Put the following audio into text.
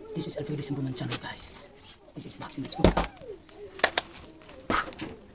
This is Alfredo Simbuman channel, guys. This is Maxim. Let's go.